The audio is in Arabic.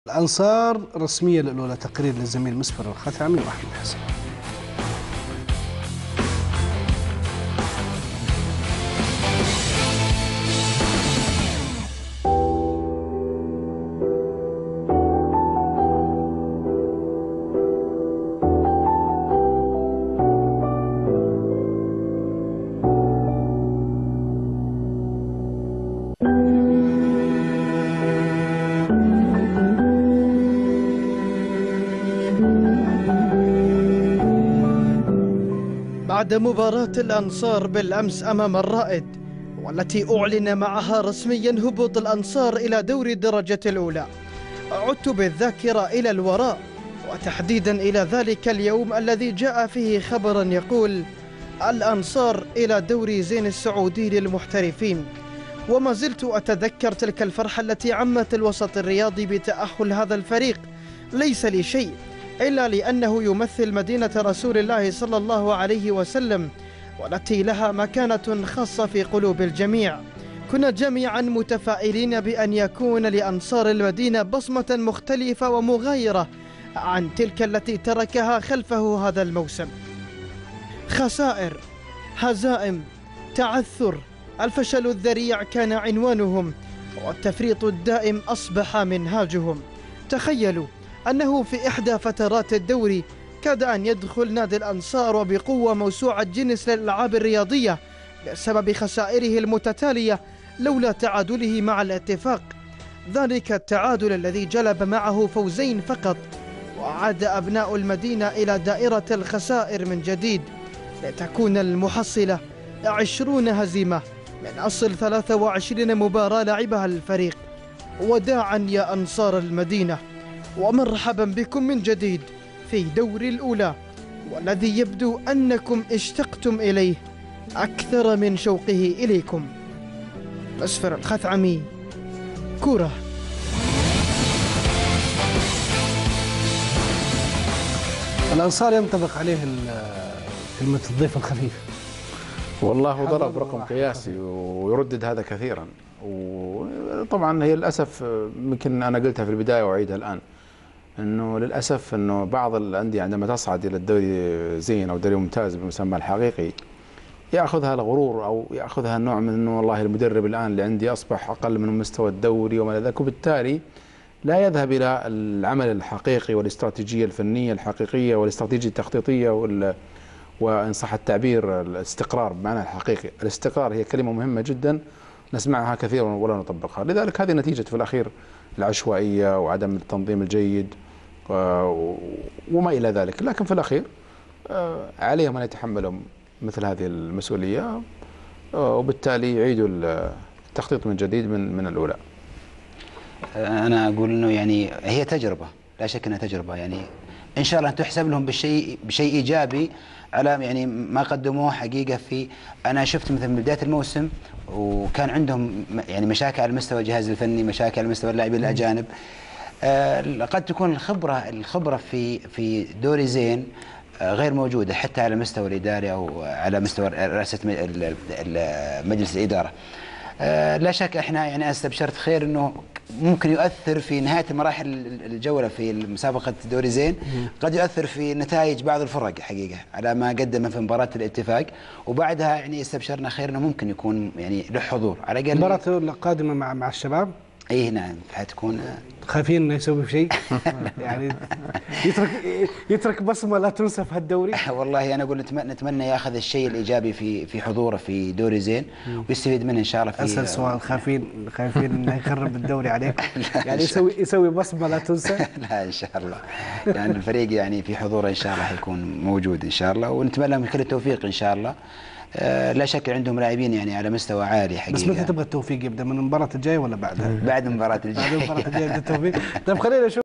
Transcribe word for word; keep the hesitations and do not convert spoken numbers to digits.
الأنصار رسمية الأولى. تقرير للزميل مسفر الخثعمي وأحمد حسن. بعد مباراة الأنصار بالأمس أمام الرائد، والتي أعلن معها رسميا هبوط الأنصار إلى دوري الدرجة الأولى، عدت بالذاكرة إلى الوراء، وتحديدا إلى ذلك اليوم الذي جاء فيه خبرا يقول الأنصار إلى دوري زين السعودي للمحترفين. وما زلت أتذكر تلك الفرحة التي عمت الوسط الرياضي بتأهل هذا الفريق، ليس لشيء إلا لأنه يمثل مدينة رسول الله صلى الله عليه وسلم، والتي لها مكانة خاصة في قلوب الجميع. كنا جميعا متفائلين بأن يكون لأنصار المدينة بصمة مختلفة ومغايرة عن تلك التي تركها خلفه هذا الموسم. خسائر، هزائم، تعثر، الفشل الذريع كان عنوانهم، والتفريط الدائم أصبح منهاجهم. تخيلوا أنه في إحدى فترات الدوري كاد أن يدخل نادي الأنصار وبقوة موسوعة جينيس للألعاب الرياضية بسبب خسائره المتتالية لولا تعادله مع الاتفاق، ذلك التعادل الذي جلب معه فوزين فقط، وعاد أبناء المدينة إلى دائرة الخسائر من جديد، لتكون المحصلة عشرون هزيمة من أصل ثلاثة وعشرين مباراة لعبها الفريق. وداعا يا أنصار المدينة، ومرحبا بكم من جديد في دوري الأولى، والذي يبدو أنكم اشتقتم إليه أكثر من شوقه إليكم. مسفر الخثعمي، كورة. الأنصار ينطبق عليه كلمة الضيف الخفيف. والله ضرب رقم قياسي ويردد هذا كثيرا، وطبعا هي للأسف يمكن أنا قلتها في البداية وأعيدها الآن، انه للاسف انه بعض الانديه عندما تصعد الى الدوري زين او دوري ممتاز بالمسمى الحقيقي ياخذها الغرور او ياخذها النوع من انه والله المدرب الان اللي عندي اصبح اقل من مستوى الدوري وما الى ذلك، وبالتالي لا يذهب الى العمل الحقيقي والاستراتيجيه الفنيه الحقيقيه والاستراتيجيه التخطيطيه وال وان صح التعبير الاستقرار بمعنى الحقيقي. الاستقرار هي كلمه مهمه جدا نسمعها كثيرا ولا نطبقها، لذلك هذه نتيجه في الاخير العشوائيه وعدم التنظيم الجيد وما إلى ذلك. لكن في الأخير عليهم أن يتحملوا مثل هذه المسؤولية، وبالتالي يعيدوا التخطيط من جديد من من الأولى. أنا أقول إنه يعني هي تجربة، لا شك أنها تجربة، يعني إن شاء الله تحسب لهم بشيء بشيء إيجابي على يعني ما قدموه حقيقة. في أنا شفت مثلا من بداية الموسم وكان عندهم يعني مشاكل على مستوى الجهاز الفني، مشاكل على مستوى اللاعبين الأجانب. آه قد تكون الخبرة الخبرة في في دوري زين آه غير موجودة حتى على مستوى الإداري أو على مستوى رئاسة مجلس الإدارة. آه لا شك احنا يعني استبشرت خير انه ممكن يؤثر في نهاية مراحل الجولة في مسابقة دوري زين، قد يؤثر في نتائج بعض الفرق حقيقة على ما قدم في مباراة الاتفاق، وبعدها يعني استبشرنا خير انه ممكن يكون يعني له حضور على الأقل. المباراة القادمة مع مع الشباب اي نعم حتكون. خايفين انه يسوي شيء يعني يترك يترك بصمه لا تنسى في هالدوري. والله انا اقول نتمنى نتمنى ياخذ الشيء الايجابي في في حضوره في دوري زين ويستفيد منه ان شاء الله. في اسال سؤال، خايفين خايفين انه يخرب الدوري عليكم يعني يسوي يسوي بصمه لا تنسى؟ لا ان شاء الله، يعني الفريق يعني في حضوره ان شاء الله حيكون موجود ان شاء الله، ونتمنى لهم كل التوفيق ان شاء الله. آه لا شك عندهم لاعبين يعني على مستوى عالي حقيقة. بس متى تبغى التوفيق؟ يبدا من المباراة الجاية ولا بعدها؟ بعد المباراة الجاية. بعد المباراة الجاية يبدا التوفيق. طيب خلينا نشوف